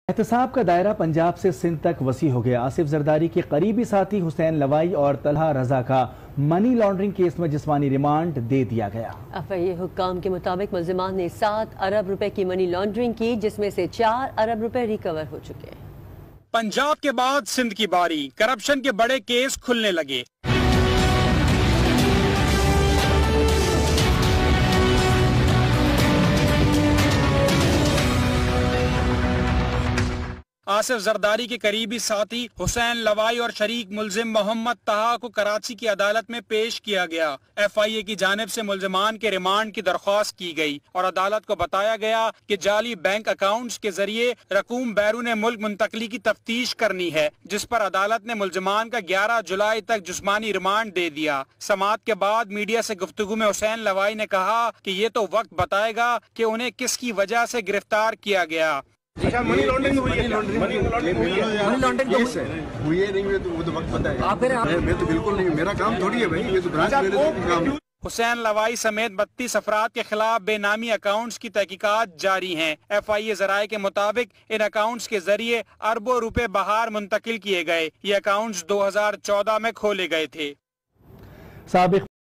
एहतसाब का दायरा पंजाब से सिंध तक वसी हो गया। आसिफ जरदारी के करीबी साथी हुसैन लवाई और तलहा रजा का मनी लॉन्ड्रिंग केस में जिस्मानी रिमांड दे दिया गया। एफआईए हुक्काम के मुताबिक मुल्जिमान ने 7 अरब रुपए की मनी लॉन्ड्रिंग की, जिसमें से 4 अरब रुपए रिकवर हो चुके हैं। पंजाब के बाद सिंध की बारी, करप्शन के बड़े केस खुलने लगे। आसिफ जरदारी के करीबी साथी हुसैन लवाई और शरीक मुलजिम मोहम्मद तहा को कराची की अदालत में पेश किया गया। एफआईए की जानिब से मुलजिमान के रिमांड की दरख्वास्त की गई और अदालत को बताया गया कि जाली बैंक अकाउंट्स के जरिए रकूम बैरून मुल्क मुंतकली की तफ्तीश करनी है, जिस पर अदालत ने मुलजिमान का 11 जुलाई तक जिस्मानी रिमांड दे दिया। समाअत के बाद मीडिया से गुफ्तगू में हुसैन लवाई ने कहा कि ये तो वक्त बताएगा कि उन्हें किसकी वजह से गिरफ्तार किया गया। मनी लॉन्ड्रिंग हुई है, मनी लॉन्ड्रिंग हुई है नहीं हुई तो वो तो वक्त पता है। मैं तो बिल्कुल नहीं, मेरा काम थोड़ी है भाई, ये तो ब्रांच मेरे काम। हुसैन लवाई समेत 32 अफराद के खिलाफ बेनामी अकाउंट्स की तहकीकात जारी हैं। एफआईए जराये के मुताबिक इन अकाउंट्स के जरिए अरबों रुपए बाहर मुंतकिल किए गए। ये अकाउंट्स 2014 में खोले गए थे।